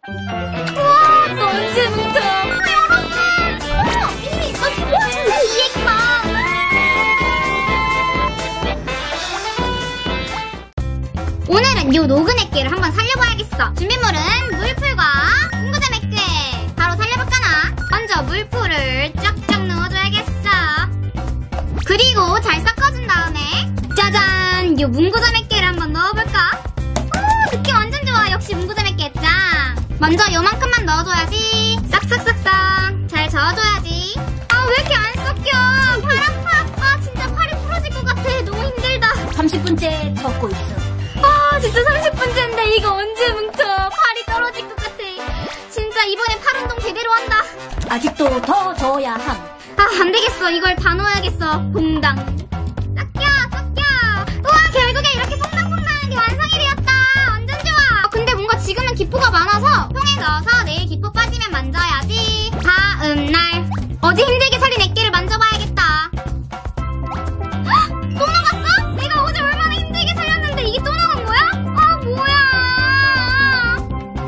우와, 너 언제 뭉쳐? 여러분! 미니미, 너 도와줄래? 이 얘기 봐! 오늘은 요 녹은 액괴를 한번 살려봐야겠어. 준비물은 물풀과 문구점 액괴. 바로 살려볼까나? 먼저 물풀을 쫙쫙 넣어줘야겠어. 그리고 잘 섞어준 다음에 짜잔! 요 문구점 액괴를 한번 넣어볼까? 오, 느낌 완전 좋아. 역시 문구점 액괴 짱! 먼저 요만큼만 넣어줘야지. 싹싹싹싹 잘 저어줘야지. 아, 왜 이렇게 안 섞여? 팔 아파. 아, 진짜 팔이 부러질 것 같아. 너무 힘들다. 30분째 적고 있어. 아, 진짜 30분째인데 이거 언제 뭉쳐? 팔이 떨어질 것 같아. 진짜 이번에 팔 운동 제대로 한다. 아직도 더 줘야 함. 아, 안 되겠어. 이걸 다 넣어야겠어. 봉당. 섞여. 우와, 결국에 이렇게 퐁당퐁당한 게 완성이 되었다. 완전 좋아. 근데 뭔가 지금은 기포가 많아서 통에 넣어서 내일 기포 빠지면 만져야지. 다음 날 어제 힘들게 살린 액괴를 만져봐야겠다. 헉, 또 나갔어? 내가 어제 얼마나 힘들게 살렸는데 이게 또 나간 거야? 아, 뭐야.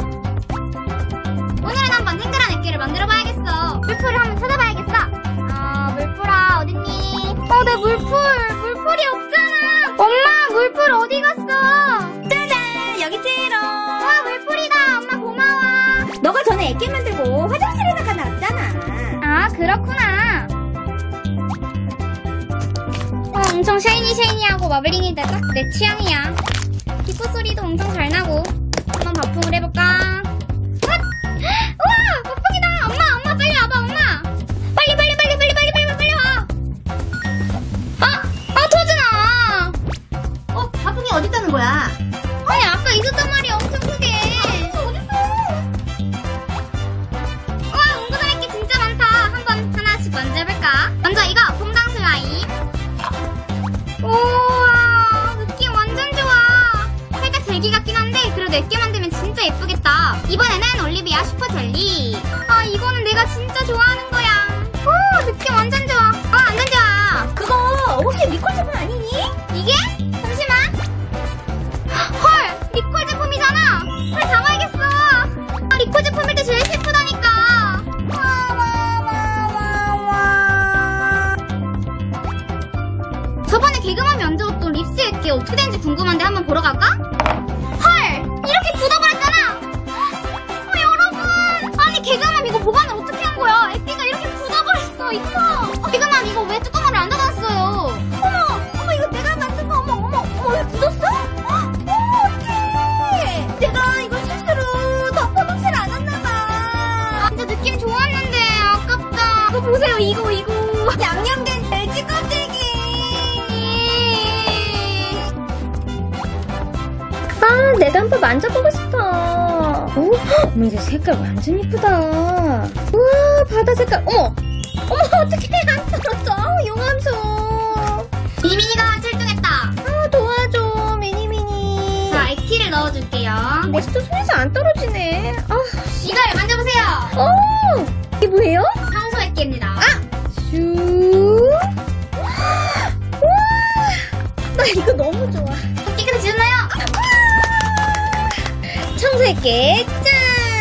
오늘은 한번 탱글한 액괴를 만들어봐야겠어. 물풀을 한번 찾아봐야겠어. 물풀아, 어딨니? 내 물풀이 없잖아. 엄마, 물풀 어디 갔어? 짜잔! 여기 들어. 와, 물풀이다. 엄마 고마워. 너가 전에 액괴 만들고 화장실에 나가 놨잖아. 아, 그렇구나. 엄청 샤이니하고 마블링이다. 딱 내 취향이야. 기포 소리도 엄청 잘 나고. 한번 바풍을 해볼까? 우와, 바풍이다. 엄마, 빨리 와봐, 엄마. 빨리 와. 터지나. 바풍이 어디 있다는 거야? 아니, 아까 있었단 말이야. 엄청 크게. 어딨어? 우와, 문구점 액괴 진짜 많다. 한번 하나씩 먼저 해볼까? 먼저 이거 퐁당 슬라임. 우와, 느낌 완전 좋아. 살짝 젤기 같긴 한데 그래도 액괴 만들면 진짜 예쁘겠다. 이번에는 올리비아 슈퍼 젤리. 아, 이거는 내가 진짜 좋아하는 거야. 오, 느낌 완전 좋아. 완전 좋아. 그거 혹시 니콜 제품 아니니? 이게? 잠시만. 헐, 리콜 제품이잖아. 헐, 당황하겠어. 아, 리콜 제품일 때 제일 예쁘다니까. 저번에 개그맘이 만들었던 립스 액괴 어떻게 되는지 궁금한데 한번 보러 갈까? 헐, 이렇게 굳어버렸잖아. 여러분, 아니 개그맘 이거 보관을 어떻게 한 거야? 액괴가 이렇게 굳어버렸어. 이거 개그맘 이거 왜 뚜껑을 안 닫았어요? 어머, 이거 내가 만든 거. 어머, 왜 굳었어? 어떡해. 내가 이거 실수로 덮어놓질 않았나봐. 진짜 느낌 좋았는데 아깝다. 이거 보세요, 이거. 양념된 돼지 껍데기. 아, 내가 한번 만져보고 싶어. 오, 이거 색깔 완전 예쁘다. 우와, 바다 색깔. 어머, 어떡해, 안 떨어져. 용암소. 미니미니가 출동했다. 도와줘, 미니미니. 자, 액티를 넣어줄게요. 진짜 손에서 안 떨어지네. 이걸 만져보세요. 이게 뭐예요? 청소 액기입니다. 슈. 와, 나 이거 너무 좋아. 깨끗이 지웠나요? 청소할게. 짠.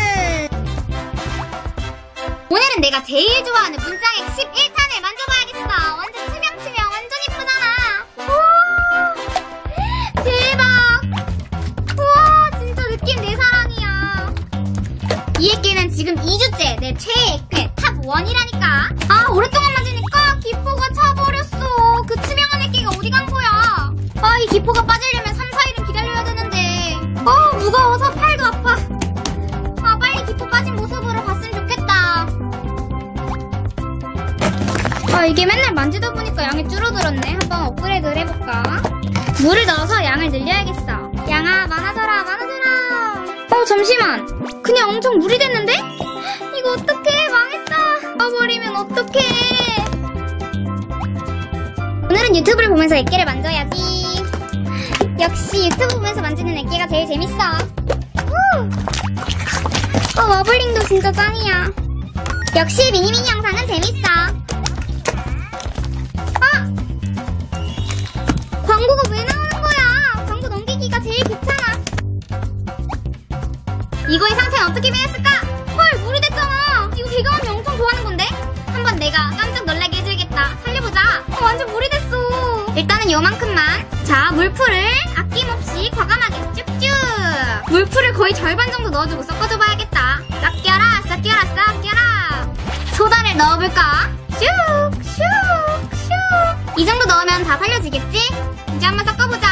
오늘은 내가 제일 좋아하는 문장액 11탄을 만져봐야겠어. 완전 투명 완전 예쁘잖아. 우와, 대박. 우와, 진짜 느낌 내 사랑이야. 이 액괴는 지금 2주째 내 최애 액괴 탑 1이라니까. 아, 오랫동안 만지니까 기포가 차버렸어. 그 투명한 액괴가 어디 간 거야? 아, 이 기포가 빠지려면 3-4일은 기다려야 되는데. 무거워서 팔도 아파. 아, 빨리 기포 빠진 모습으로 봤으면 좋겠다. 아, 이게 맨날 만지다 보니까 양이 줄어들었네. 한번 업그레이드를 해볼까? 물을 넣어서 양을 늘려야겠어. 양아, 많아져라. 잠시만. 그냥 엄청 물이 됐는데? 이거 어떡해. 망했다. 버리면 어떡해. 오늘은 유튜브를 보면서 액괴를 만져야지. 역시 유튜브 보면서 만지는 액괴가 제일 재밌어. 마블링도 진짜 짱이야. 역시 미니미니 영상은 재밌어. 광고가 왜 나오는 거야? 광고 넘기기가 제일 귀찮아. 이거의 상태는 어떻게 변했을까? 헐, 물이 됐잖아. 이거 개그맘이 엄청 좋아하는 건데? 한번 내가 깜짝 놀라게 해줘야겠다. 살려보자. 완전 물이 됐어. 일단은 요만큼만. 자, 물풀을 아낌없이 과감하게 쭉쭉. 물풀을 거의 절반 정도 넣어주고 섞어줘봐야겠다. 싹 껴라, 싹 껴라, 싹 껴라. 소다를 넣어볼까? 슉, 슉, 슉. 이 정도 넣으면 다 살려지겠지? 이제 한번 섞어보자.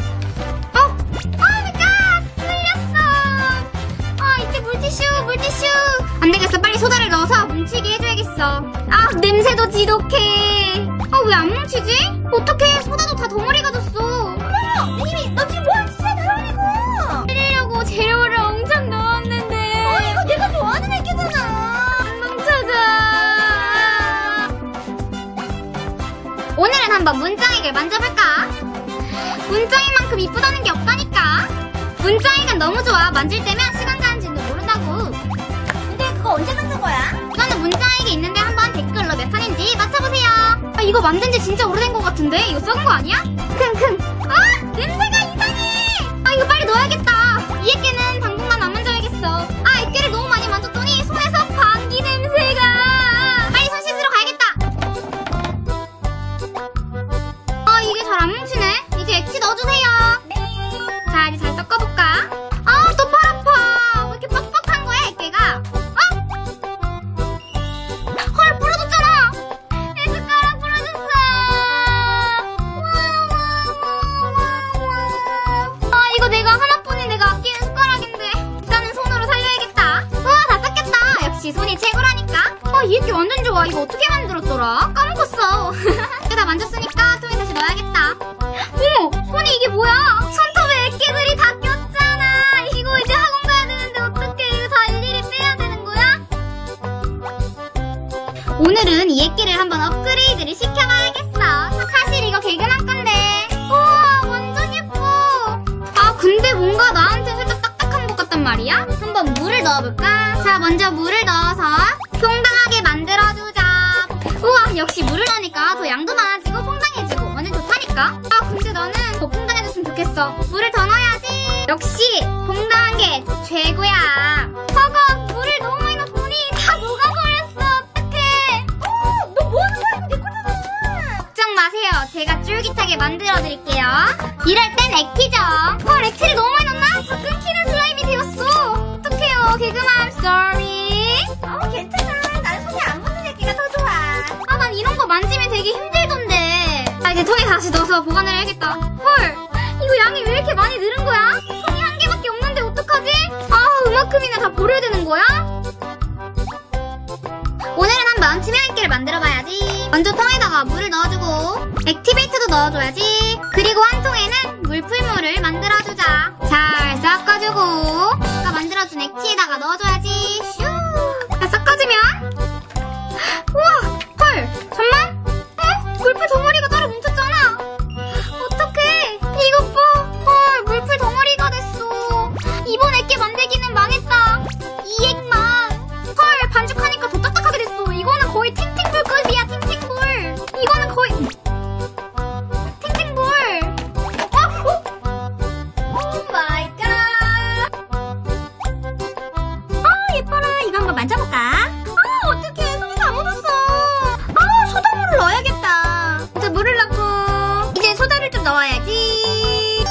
물티슈. 안 되겠어. 빨리 소다를 넣어서 뭉치게 해줘야겠어. 아, 냄새도 지독해. 아, 왜 안 뭉치지? 어떡해. 소다도 다 덩어리가 졌어. 어머, 미미, 너 지금 뭐하는 짓이야, 다 흘리고. 흘리려고 재료를 엄청 넣었는데. 이거 내가 좋아하는 액기잖아. 안 뭉쳐져. 오늘은 한번 문짱액을 만져볼까? 문짱액만큼 이쁘다는 게 없다니까. 문짱액은 너무 좋아. 만질 때면 시간 가는 줄도 모른다고. 근데 그거 언제 만든 거야? 이거는 문짱액이 있는데 한번 댓글로 몇 판인지 맞춰보세요. 아, 이거 만든 지 진짜 오래된 것 같은데? 이거 썩은 거 아니야? 킁킁. 아, 냄새가 이상해. 아, 이거 빨리 넣어야겠다. 이 액계는 당분간 안 만져야겠어. 아, 액계를 너무 많이 만졌더니 손에서 방귀 냄새가. 빨리 손 씻으러 가야겠다. 아, 이게 잘 안 뭉치네. 이제 액체 넣어주세요. 네. 자, 이제 잘 섞어볼까? 아, 또 팔 아파. 왜 이렇게 뻑뻑한 거야, 액계가? 헐, 부러졌잖아. 내 숟가락 부러졌어. 아, 이거 내가 하나뿐인 내가 아끼는 숟가락인데. 일단은 손으로 살려야겠다. 우와, 다 섞였다. 역시 손이 최고라니까. 아, 이 액계 완전 좋아. 이거 어떻게 만들었더라? 까먹었어. 이거 다 만졌으니까 통에 다시 넣어야겠다. 어머, 손이 이게 뭐야? 손톱에 액계들이 다 꼈잖아. 이거 이제 학원 가야 되는데 어떡해. 이거 다 일일이 빼야 되는 거야? 오늘은 이 액기를 한번 업그레이드를 시켜봐야겠어. 사실 이거 개그만 건데. 우와, 완전 예뻐. 아, 근데 뭔가 나한테 살짝 딱딱한 것 같단 말이야? 한번 물을 넣어볼까? 자, 먼저 물을 넣어서 퐁당하게 만들어주자. 우와, 역시 물을 넣으니까 더 양도 많아지고 퐁당해지고 완전 좋다니까? 아, 근데 나는 더 퐁당해졌으면 좋겠어. 물을 더 넣어야지. 역시 퐁당한 게 최고야. 허걱, 물을 너무 많이 넣더니 다 녹아버렸어. 어떡해. 너 뭐하는 거야? 이거 내 거잖아. 걱정 마세요. 제가 쫄깃하게 만들어드릴게요. 이럴 땐 액티죠. 헐, 액티를 너무 많이 넣나? 다 끊기는 슬라임이 되었어. 어떡해요, 개그맘. Sorry. 괜찮아. 난 손이 안 묻는 액기가 더 좋아. 아, 난 이런 거 만지면 되게 힘들던데. 아, 이제 통에 다시 넣어서 보관을 해야겠다. 헐, 이거 양이 왜 이렇게 많이 늘은 거야? 손이 한 개밖에 없는데 어떡하지? 아, 이만큼이나 다 버려야 되는 거야? 오늘은 한번 투명 액기를 만들어봐야지. 먼저 통에다가 물을 넣어주고 액티베이트도 넣어줘야지. 그리고 한 통에는 물풀물을 만들어주자. 잘 섞어주고 아까 만들어준 액티에다가 넣어줘야지. 슈. 자, 섞어주면 우와, 헐, 잠만. 물풀 덩어리가 따로 뭉쳤잖아. 어떡해. 이것 봐. 헐, 물풀 덩어리가 됐어. 이번 액기 만들기는 망했다. 이 액만. 헐, 반죽하니까 더 딱딱하게 됐어. 이거는 거의 탱탱볼급이야, 탱탱볼. 이거는 거의 탱탱볼. 오 마이 갓. 예뻐라. 이거 한번 만져볼까? 어떡해. 손이 다 묻었어. 소다물을 넣어야겠다. 자, 물을 넣고 이제 소다를 좀 넣어야지.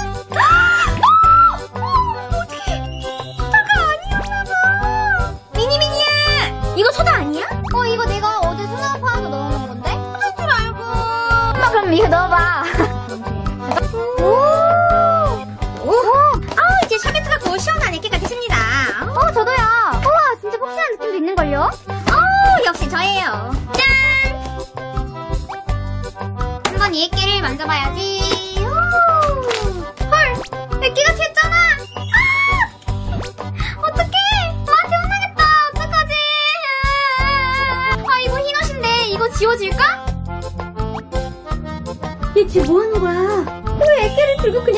어떡해. 소다가 아니었나봐. 미니미니야, 이거 소다 아니야? 이거 내가 어제 수납 파서 넣어놓은 건데? 할 줄 알고. 엄마, 그럼 이거 넣어봐. 이제 샤베트가 구워 시원한 액기가 됐습니다. 저도요. 우와, 진짜 폭신한 느낌도 있는걸요? 역시 저예요. 짠! 한번 이 액기를 만져봐야지. 헐, 액기가 튀었잖아. 어떡해. 나한테 혼나겠다. 어떡하지? 이거 흰 옷인데 이거 지워질까? 얘 지금 뭐하는 거야? 왜 액기를 들고 그냥